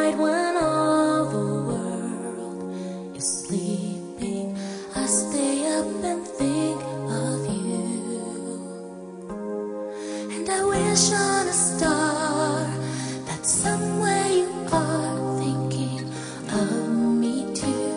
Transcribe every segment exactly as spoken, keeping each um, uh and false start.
night when all the world is sleeping, I stay up and think of you. And I wish on a star that somewhere you are thinking of me too.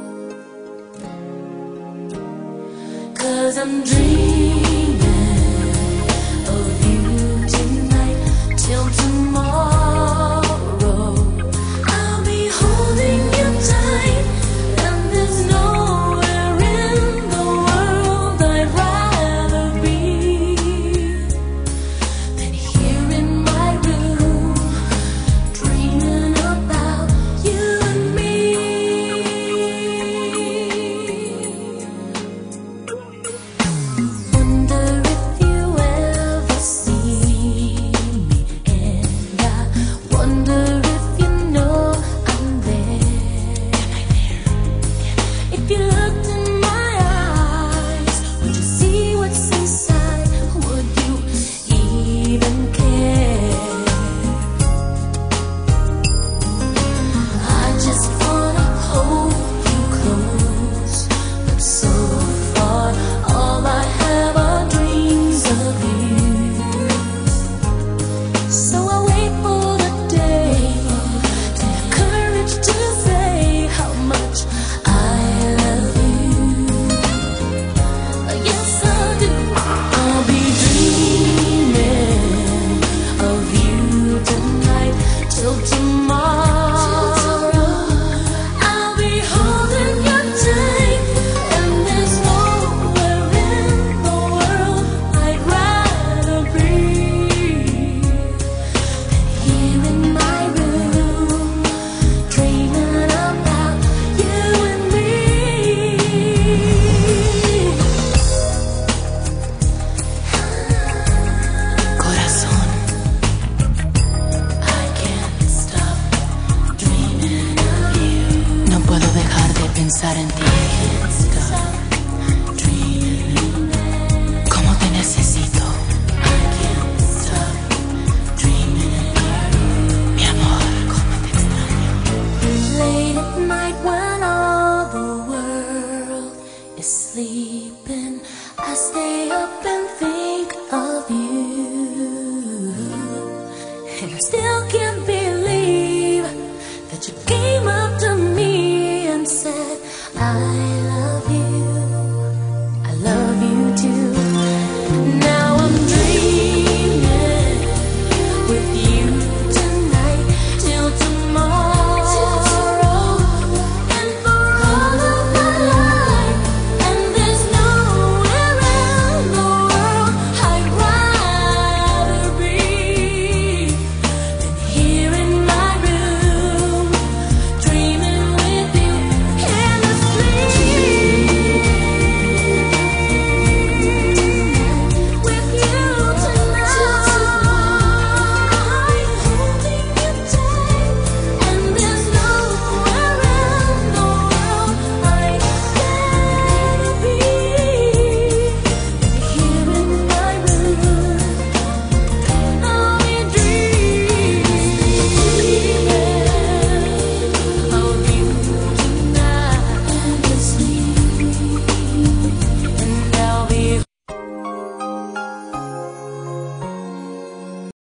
'Cause I'm dreaming of you tonight till tomorrow. I'll be holding you tight, and there's nowhere in the world I'd rather be than here in my room, dreaming about you and me. Wonder if you ever see me, and I wonder if you know I'm there. Am I there? If you looked in my eyes, would you see what's inside? Would you even care? I just wanna hold you close, but so far all I have are dreams of you. So I wait for the day to have courage to say how much I love you. Yes, I do. I'll be dreaming of you tonight till tomorrow. I'll be holding you tight, and there's nowhere in the world I'd rather be than here in my room, dreaming about you and me. Corazón, I can't stop dreaming of you. No puedo dejar de pensar en ti. Can't stop dreaming. ¿Cómo te necesito? I can't stop dreaming of you. Mi amor, cómo te extraño. Late at night when all the world is sleeping, I stay up and think